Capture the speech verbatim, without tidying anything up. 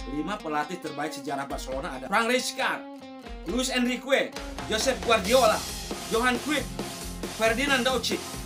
Lima pelatih terbaik sejarah Barcelona ada Frank Rijkaard, Luis Enrique, Josep Guardiola, Johan Cruyff, Ferdinand Daucic,